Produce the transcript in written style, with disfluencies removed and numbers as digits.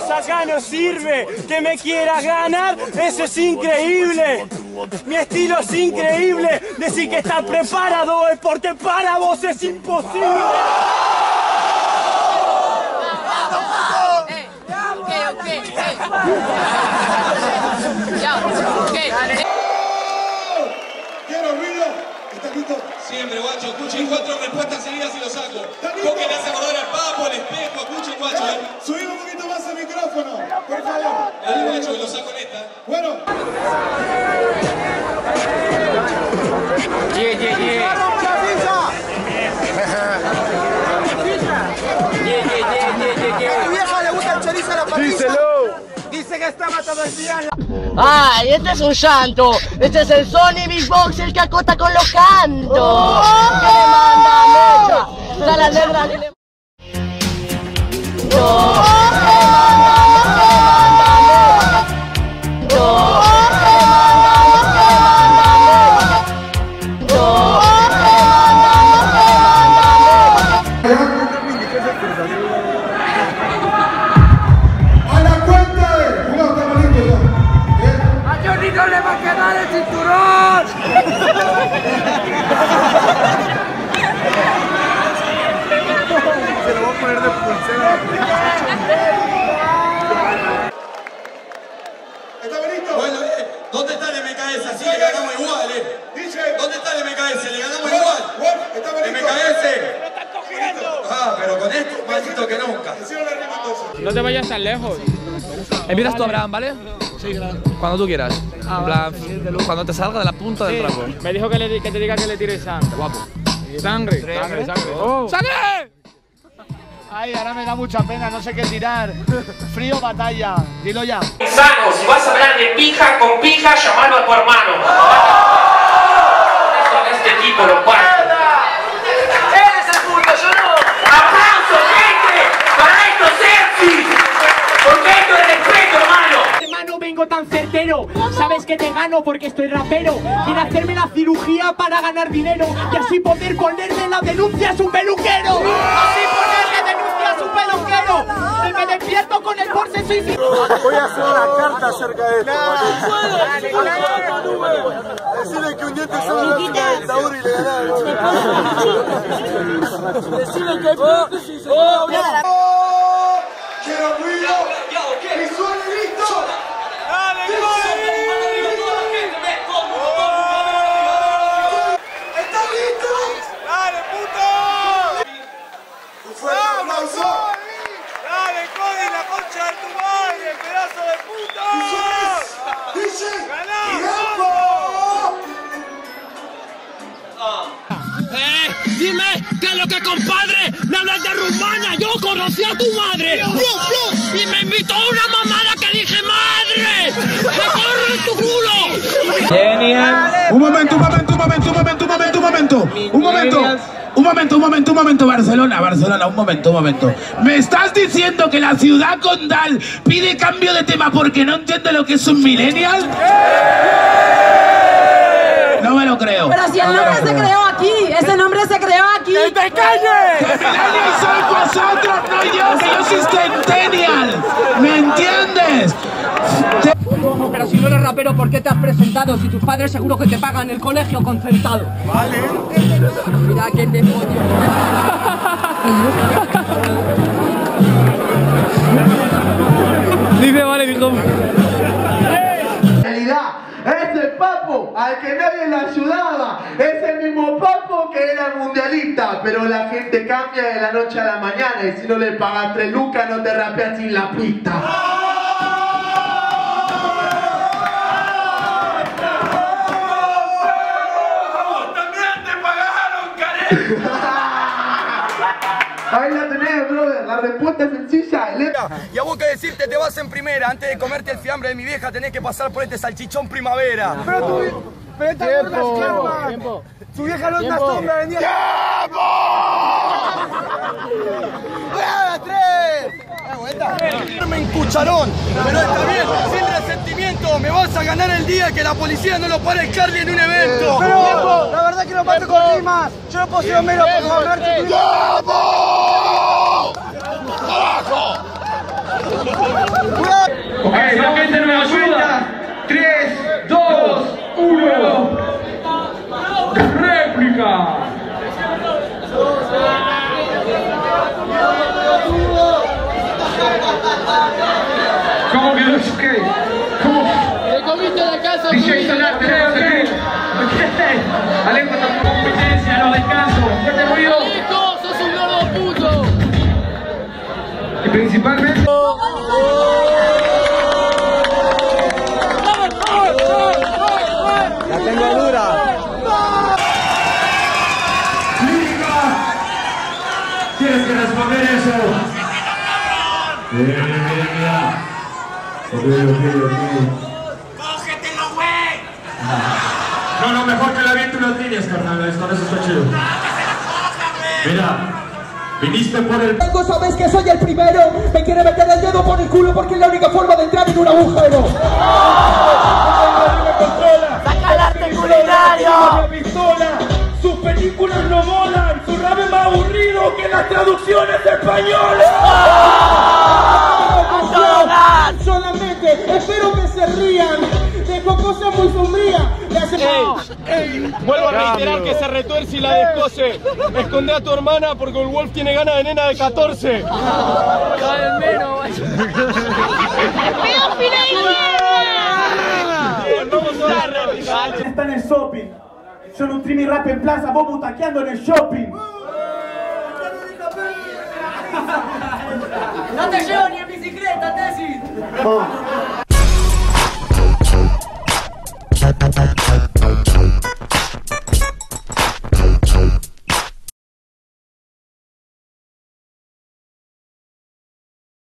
vos acá no sirve. Que me quieras ganar, eso es increíble. Mi estilo es increíble. Decir que estás preparado es porque para vos es imposible. ¿Quiero ruido? ¿Estás listo? Siempre, guacho. Escuchen 4 respuestas seguidas y lo saco. Coque le hace acordar al papo, al espejo. Escuchen, guacho. Subimos un poquito más el micrófono, por favor. El guacho, lo saco en esta. Bueno. ¿A tu vieja le gusta el chorizo a la patilla? Díselo. Dice que está matando el día. ¡Ay, este es un llanto! Este es el Sony Big Box, el que acota con los cantos. ¡Que le manda mecha! ¡Da la negra que le... A la cuenta de... No, estamos listos ya. ¡A Johnny no le va a quedar el cinturón! Se lo voy a poner de pulsera. ¿Estamos listos? Bueno, ¿dónde está el MKS? Así le ganamos igual, Dice... ¿Dónde está el MKS? Le ganamos igual. ¿Estamos listos? MKS. Pero con esto, más listo que nunca. Hicieron la rima entonces. No te vayas tan lejos. Empiezas tú, Abraham, ¿vale? Sí, claro. Cuando tú quieras. En plan, cuando te salga de la punta del trapo. Me dijo que te diga que le tire sangre. Guapo. Sangre. Oh. ¡Sangre! Ay, ahora me da mucha pena, no sé qué tirar. Frío, batalla. Dilo ya. Sano, si vas a hablar de pija con pija, llamalo a tu hermano. Con este tipo lo parto. ¡Eres el puto, yo no! ¡Aplausos, gente! ¡Para estos sexy! ¡Porque esto es respeto, hermano! Hermano, vengo tan certero. Sabes que te gano porque estoy rapero. Quiero hacerme la cirugía para ganar dinero y así poder ponerle la denuncia a su peluquero. Así ponerle denuncia a su peluquero. Y me despierto con el Porsche suicida. Voy a hacer una carta acerca de esto. Decirle que un diente se va a la dictadura y le ganaron. Decirle que hay prótesis. ¡Quiero ruido! ¡Y suene listo! ¿Están listos? ¡Dale, puto! Un fuerte aplauso. ¡Dale, Cody, la concha de tu madre, pedazo de puto! Dice, ¡Ganamos! Dime, ¿qué es lo que, compadre? Me hablas de rumana, yo conocí a tu madre. Y me invitó a una mamada que dije, ¡madre! ¡Me corro en tu culo! Genial. Un momento, Barcelona, un momento. ¿Me estás diciendo que la ciudad condal pide cambio de tema porque no entiende lo que es un millennial? No me lo creo. Pero si el nombre se creó aquí, ese nombre se creó aquí. ¡Que te calles! ¡Que millennials sois vosotros, no yo! ¡Que yo soy centennial! ¿Me entiendes? Pero si no eres rapero, ¿por qué te has presentado? Si tus padres seguro que te pagan el colegio concertado. Vale. Mira que te pollo. Dice, vale, dijo. En realidad, ese papo al que nadie le ayudaba es el mismo papo que era mundialista, pero la gente cambia de la noche a la mañana y si no le pagas 3 lucas no te rapeas sin la pista. Ahí la tenés, brother. La respuesta es sencilla. Y a vos que decirte, te vas en primera. Antes de comerte el fiambre de mi vieja, tenés que pasar por este salchichón primavera. Pero esta no es una esclava. Su vieja no es una sombra, venía. ¡Tiempo! ¡Brava, 3! Me encucharón, pero está bien, sin resentimiento. Me vas a ganar el día que la policía no lo para el Carly en un evento. Pero la verdad que no mato con rimas. Yo no puedo ser Homero por favor. ¡Tiempo! ¡Carajo! ¿Cómo que no es ok? ¿Cómo? ¿Te comiste de casa? DJ Solar, tenemos aquí. Ok. Alejo, tu competencia, no descanso. Fuerte ruido. ¡Alejo, sos un gordo puto! Y principalmente... La tengo dura. Tienes que responder eso. Mira. Ok. ¡Cógetelo, güey! No, mejor que la aviente unas líneas, carnal. Con eso está chido. Mira, viniste por el... Sabes que soy el primero. Me quiere meter el dedo por el culo porque es la única forma de entrar en un agujero. ¡Saca el arte culinario! Sus películas no molan. Su rap es más aburrido que las traducciones españolas. Solamente espero que se rían. Dejo cosas muy sombrías. Vuelvo a reiterar que se retuerce y la descose. Esconde a tu hermana porque el Wolf tiene ganas de nena de 14. Está en el shopping. Yo nutrí mi rap en plaza, vos butaqueando en el shopping. No te llevo ni en bicicleta, Tesis.